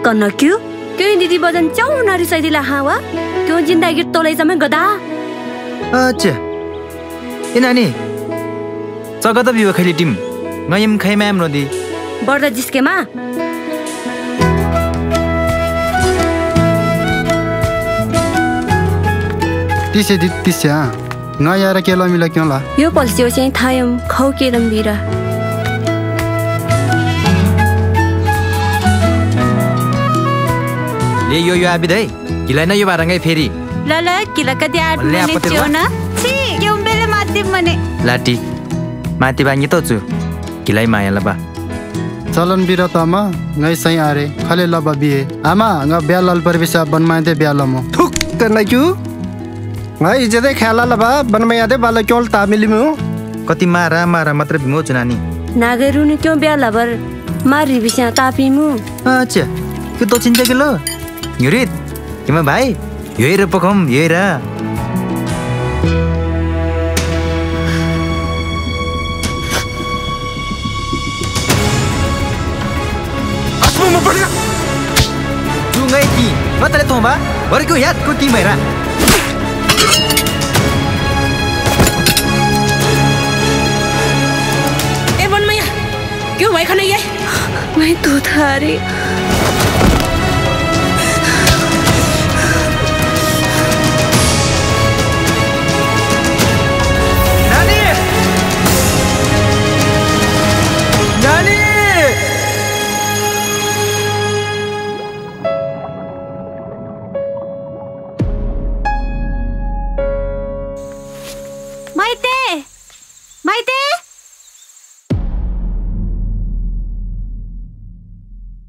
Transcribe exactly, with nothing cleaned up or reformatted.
करना क्यों क्यों दीदी बजन चाउ नारी सैदिला हावा क्यों जिंदगी तोलै जमे गदा अच्छा ए नानी जगत बियो खैली टिम ngayam khaimam rodi बढ्दा जिस्केमा तिसे दि तिस्या नयाँ र केला मिला क्यों ला यो पल्सियो चाहिँ थायम खौ केलम बिरा ले यो यो आबि दे किला न यो बारंgai फेरि ल ल किला कति आठ मने च्योन छि यो बेले माति मने लाटी माति बाङ्गी त छु किलाई माया लबा चलन बिरतामा ngai sai are khale laba biye ama nga bialal parvisa banmaide bialamo thuk tena kyu ngai jede khala laba banmayade bala kyol tamilimu कति मारा मारा मात्र भिमो चुनानी नागरुनी क्यों बियाला बर मारी बिसा तापिमु अच्छा के तो चिन्ता के लो युरित किमा भाइ योइर पखम योइर अस्मो म पड्या जुंgai की मतले तोबा बरको याद को की मेरा क्यों भाई खाने ये मैं तो थारी